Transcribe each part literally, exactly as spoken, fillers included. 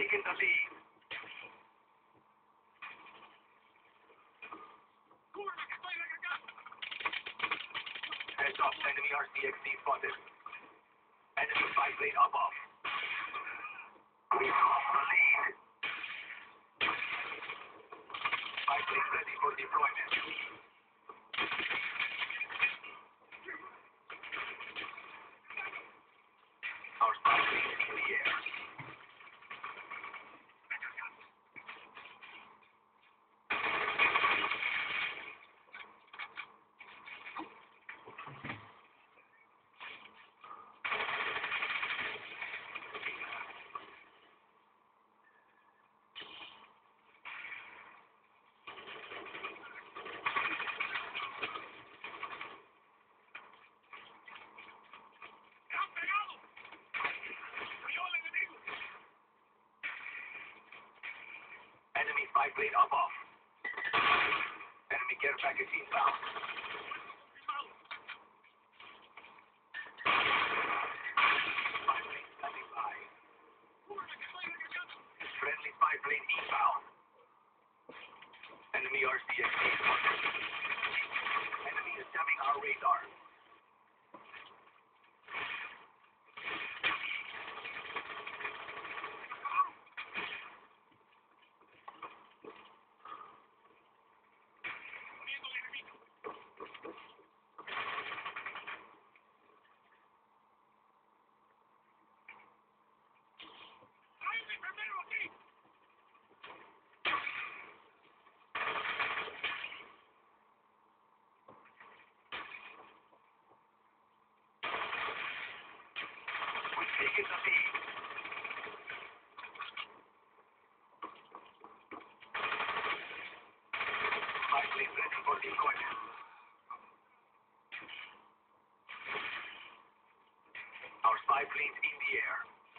taken the lead. Heads up, enemy R C X D spotted. Enemy spy plane above. We lost the lead. Spy plane ready for deployment. Our spy plane is in the air. Enemy spy plane above. Enemy care package inbound. Spy plane standing by. Friendly spy plane inbound. Enemy R C X D spotted. Enemy is jamming our radar. Taking the lead. Spy plane ready for deployment. Our spy plane's in the air.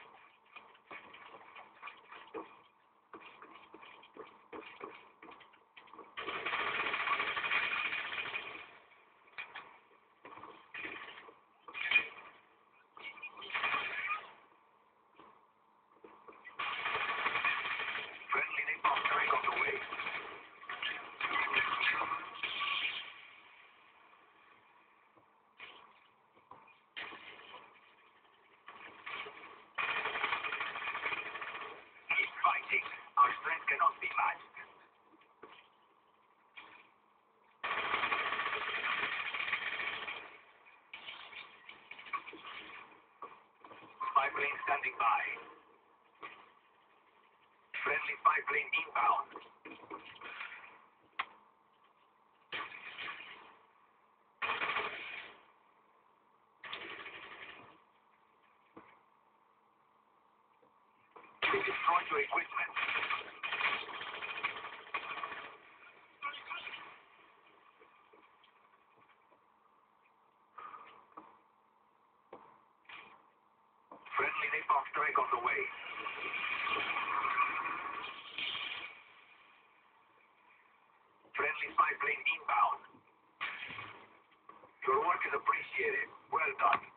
Friendly napalm strike on the way. Keep fighting. Our strength cannot be matched. Spy plane standing by. Friendly spy plane inbound. We destroyed your equipment. Friendly napalm strike on the way. Friendly spy plane inbound. Your work is appreciated. Well done.